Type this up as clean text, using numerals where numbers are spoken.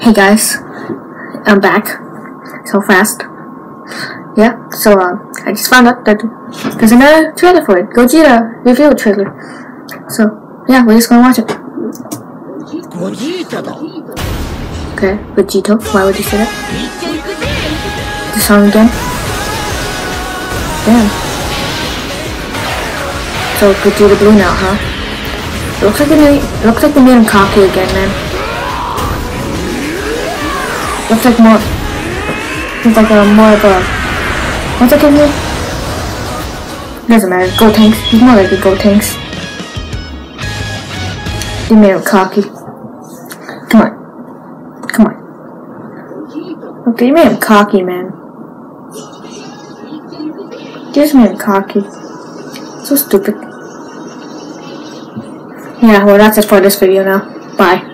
Hey guys, I'm back so fast. Yeah, so I just found out that there's another trailer for it. Gogeta reveal trailer. So yeah, we're just gonna watch it. Gogeta. Okay, Gogeta. Why would you say that? The song again. Damn. So Gogeta blue now, huh? Looks like they made him cocky again, man. Looks like more. He's like more of a. What's that kid name? Doesn't matter. Go Tanks. He's more like a Go Tanks. They made him cocky. Come on. Come on. Okay, you made him cocky, man. You just made him cocky. So stupid. Yeah, well that's it for this video now. Bye.